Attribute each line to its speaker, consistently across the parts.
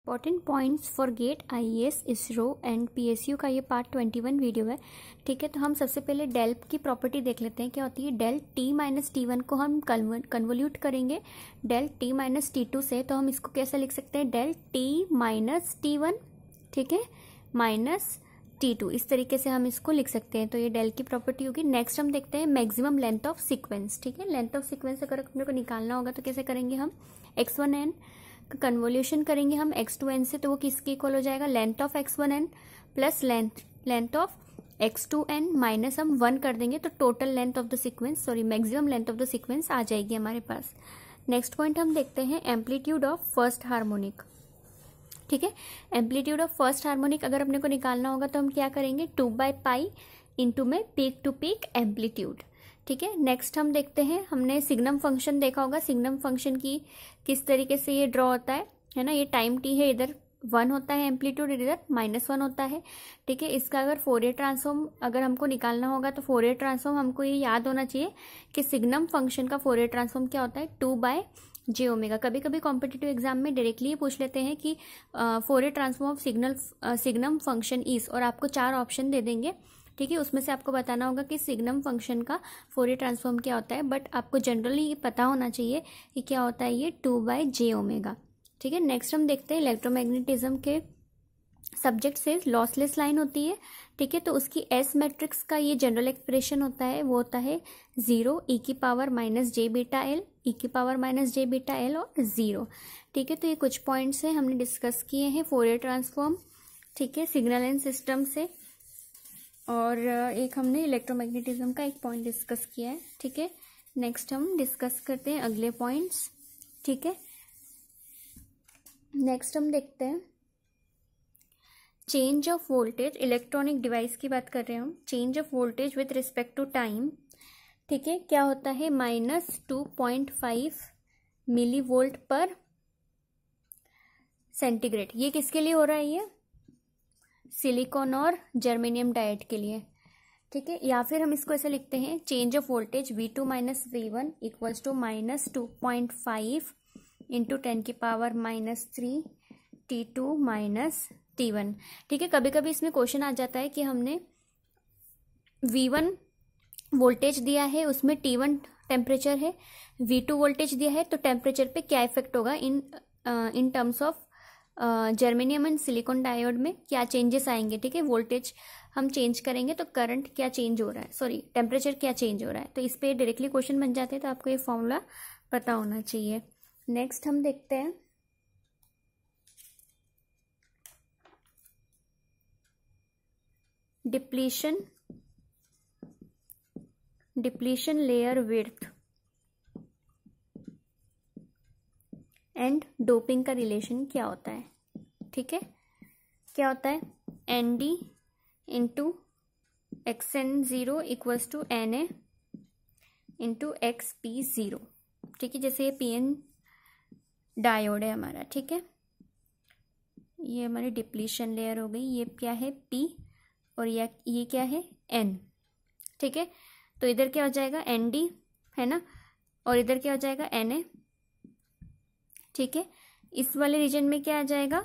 Speaker 1: Important points for GATE IES ISRO and PSU का ये part 21 video है। ठीक है, तो हम सबसे पहले डेल की प्रॉपर्टी देख लेते हैं। क्या होती है? डेल T माइनस T1 को हम कन्वोल्यूट करेंगे डेल T माइनस T2 से, तो हम इसको कैसे लिख सकते हैं? डेल T माइनस T1, ठीक है, माइनस T2, इस तरीके से हम इसको लिख सकते हैं। तो ये डेल की प्रॉपर्टी होगी। नेक्स्ट हम देखते हैं मैक्सिमम लेंथ ऑफ सीक्वेंस। ठीक है, लेंथ ऑफ सीक्वेंस अगर अपने को निकालना होगा तो कैसे करेंगे? हम x1n का कन्वोल्यूशन करेंगे हम x2n से, तो वो किसके इक्वल हो जाएगा? Length of x1n plus length of x2n minus हम 1 कर देंगे, तो total length of the sequence, sorry maximum length of the sequence आ जाएगी हमारे पास। नेक्स्ट पॉइंट हम देखते हैं एम्पलीट्यूड ऑफ फर्स्ट हार्मोनिक। ठीक है, एम्पलीट्यूड ऑफ फर्स्ट हार्मोनिक अगर अपने को निकालना होगा तो हम क्या करेंगे? 2/पाई इंटू में पीक टू पीक एम्पलीट्यूड। ठीक है, नेक्स्ट हम देखते हैं, हमने सिग्नम फंक्शन देखा होगा। सिग्नम फंक्शन की किस तरीके से ये ड्रॉ होता है ना? ये टाइम t है, इधर 1 होता है एम्पलीट्यूड, इधर -1 होता है। ठीक है, इसका अगर फोरियर ट्रांसफॉर्म अगर हमको निकालना होगा तो फोरियर ट्रांसफॉर्म हमको ये याद होना चाहिए कि सिग्नम फंक्शन का फोरियर ट्रांसफॉर्म क्या होता है? 2/j omega. कभी कभी कॉम्पिटिटिव एग्जाम में डायरेक्टली ये पूछ लेते हैं कि Fourier transform of signum function is, और आपको 4 ऑप्शन दे देंगे। ठीक है, उसमें से आपको बताना होगा कि सिग्नम फंक्शन का फोरियर ट्रांसफॉर्म क्या होता है, बट आपको जनरली ये पता होना चाहिए कि क्या होता है ये 2/j ओमेगा। ठीक है, नेक्स्ट हम देखते हैं इलेक्ट्रोमैग्नेटिज्म के सब्जेक्ट से लॉसलेस लाइन होती है। ठीक है, तो उसकी एस मैट्रिक्स का ये जनरल एक्सप्रेशन होता है, वो होता है 0 e की power minus J beta L, e की power minus J beta L और 0। ठीक है, तो ये कुछ पॉइंट्स हैं हमने डिस्कस किए हैं फोरियर ट्रांसफॉर्म, ठीक है, सिग्नल एंड सिस्टम से, और एक हमने इलेक्ट्रोमैग्नेटिज्म का एक पॉइंट डिस्कस किया है। ठीक है, नेक्स्ट हम डिस्कस करते हैं अगले पॉइंट्स। ठीक है, नेक्स्ट हम देखते हैं change of voltage, electronic device की बात कर रहे हैं हम। Change of voltage with respect to time. ठीक है, क्या होता है? -2.5 मिली वोल्ट पर सेंटीग्रेड। ये किसके लिए हो रहा है? ये सिलिकॉन और जर्मेनियम डाइड के लिए। ठीक है, या फिर हम इसको ऐसे लिखते हैं, change of voltage V2 minus V1 equals to -2.5 into 10 की पावर -3 T2 माइनस T1। ठीक है, कभी कभी इसमें क्वेश्चन आ जाता है कि हमने V1 वोल्टेज दिया है, उसमें T1 टेम्परेचर है, V2 वोल्टेज दिया है, तो टेम्परेचर पे क्या इफेक्ट होगा in terms of germanium and silicon diode में क्या चेंजेस आएंगे। ठीक है, वोल्टेज हम चेंज करेंगे तो करंट क्या चेंज हो रहा है, सॉरी टेम्परेचर क्या चेंज हो रहा है, तो इस पे डायरेक्टली क्वेश्चन बन जाते हैं, तो आपको ये फॉर्मूला पता होना चाहिए। नेक्स्ट हम देखते हैं depletion layer width and doping का रिलेशन क्या होता है। ठीक है, क्या होता है? ND into XN0 equals to NA into XP0। ठीक है, जैसे ये PN डायोड है हमारा। ठीक है, ये हमारी डिप्लीशन लेयर हो गई। ये क्या है? P, और ये क्या है? N। ठीक है, तो इधर क्या हो जाएगा? ND है ना, और इधर क्या हो जाएगा? NA। ठीक है, इस वाले रीजन में क्या आ जाएगा?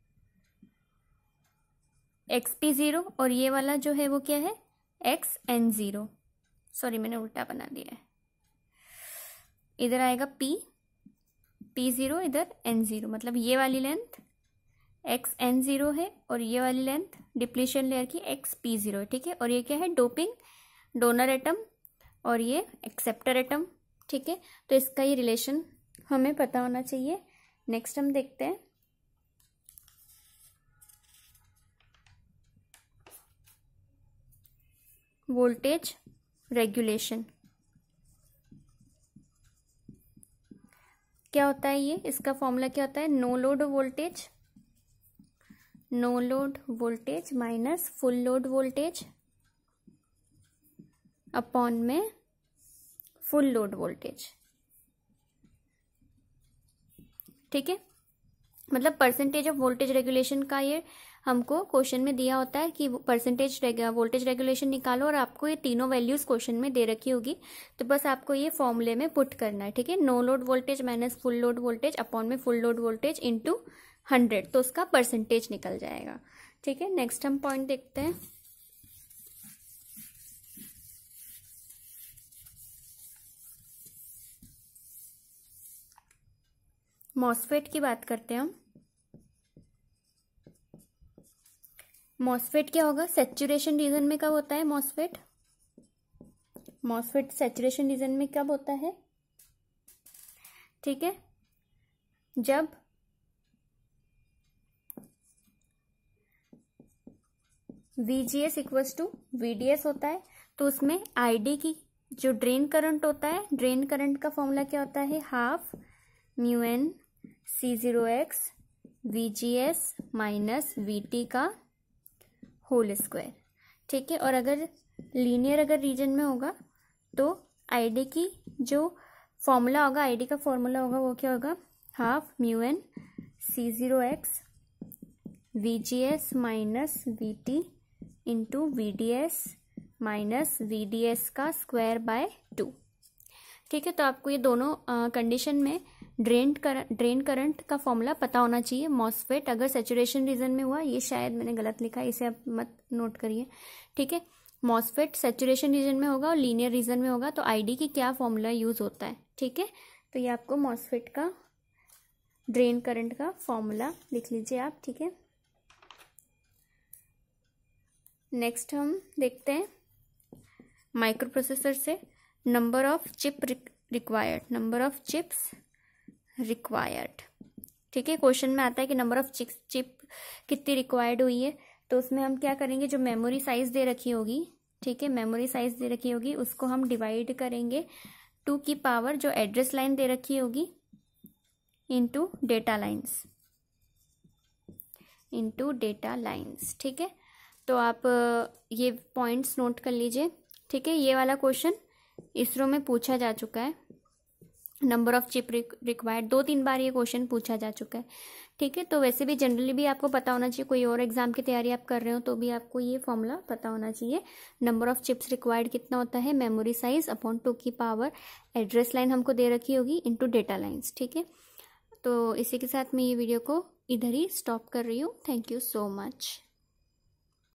Speaker 1: XP0, और ये वाला जो है वो क्या है? XN0। सॉरी, मैंने उल्टा बना दिया है। इधर आएगा P0, इधर N0, मतलब ये वाली लेंथ XN0 है और ये वाली लेंथ डिप्लीशन लेयर की XP0 है। ठीक है, और ये क्या है? डोपिंग डोनर एटम और ये एक्सेप्टर एटम। ठीक है, तो इसका ये रिलेशन हमें पता होना चाहिए। नेक्स्ट हम देखते हैं वोल्टेज रेगुलेशन। क्या होता है ये? इसका फॉर्मूला क्या होता है? No load voltage minus full load voltage upon में फुल लोड वोल्टेज। ठीक है, मतलब परसेंटेज ऑफ वोल्टेज रेगुलेशन का ये हमको क्वेश्चन में दिया होता है कि परसेंटेज वोल्टेज रेगुलेशन निकालो, और आपको ये तीनों वैल्यूज क्वेश्चन में दे रखी होगी, तो बस आपको ये फॉर्मूले में पुट करना है। ठीक है, no load voltage minus full load voltage upon में फुल लोड वोल्टेज इंटू 100 तो उसका परसेंटेज निकल जाएगा। ठीक है, नेक्स्ट हम पॉइंट देखते हैं। मॉसफेट की बात करते हैं हम। मॉसफेट क्या होगा, सैचुरेशन रीजन में कब होता है मॉसफेट? मॉसफेट सैचुरेशन रीजन में कब होता है? ठीक है, जब VGS इक्वल्स टू VDS होता है, तो उसमें ID की जो ड्रेन करंट होता है, ड्रेन करंट का फॉर्मूला क्या होता है, half mu n C0x VGS minus VT का होल स्क्वायर। ठीक है, और अगर लीनियर अगर रीजन में होगा तो ID की जो फॉर्मूला होगा, ID का फॉर्मूला होगा वो क्या होगा, half mu n C0x VGS minus VT into VDS minus VDS का स्क्वायर बाय 2। ठीक है, तो आपको ये दोनों कंडीशन में ड्रेन करंट का फॉर्मूला पता होना चाहिए। मॉसफेट अगर सैचुरेशन रीजन में हुआ, ये शायद मैंने गलत लिखा है, इसे आप मत नोट करिए। ठीक है, मॉसफेट सैचुरेशन रीजन में होगा और लीनियर रीजन में होगा तो ID की क्या फॉर्मूला यूज होता है। ठीक है, तो ये आपको मॉसफेट का ड्रेन करंट का फॉर्मूला लिख लीजिए आप। ठीक है, नेक्स्ट हम देखते हैं माइक्रो प्रोसेसर से number of chip required, number of chips required. ठीक है, क्वेश्चन में आता है कि नंबर ऑफ चिप कितनी रिक्वायर्ड हुई है, तो उसमें हम क्या करेंगे, जो मेमोरी साइज दे रखी होगी, ठीक है, मेमोरी साइज दे रखी होगी उसको हम डिवाइड करेंगे 2 की पावर जो एड्रेस लाइन दे रखी होगी into data lines, into data lines. ठीक है, तो आप ये पॉइंट्स नोट कर लीजिए। ठीक है, ये वाला क्वेश्चन इसरो में पूछा जा चुका है, नंबर ऑफ चिप रिक्वायर्ड 2-3 बार ये क्वेश्चन पूछा जा चुका है। ठीक है, तो वैसे भी जनरली भी आपको पता होना चाहिए, कोई और एग्जाम की तैयारी आप कर रहे हो तो भी आपको ये फॉर्मूला पता होना चाहिए। नंबर ऑफ चिप्स रिक्वायर्ड कितना होता है, मेमोरी साइज अपॉन 2 की पावर एड्रेस लाइन हमको दे रखी होगी इनटू डेटा लाइंस। ठीक है, तो इसी के साथ मैं ये वीडियो को इधर ही स्टॉप कर रही हूँ। Thank you so much.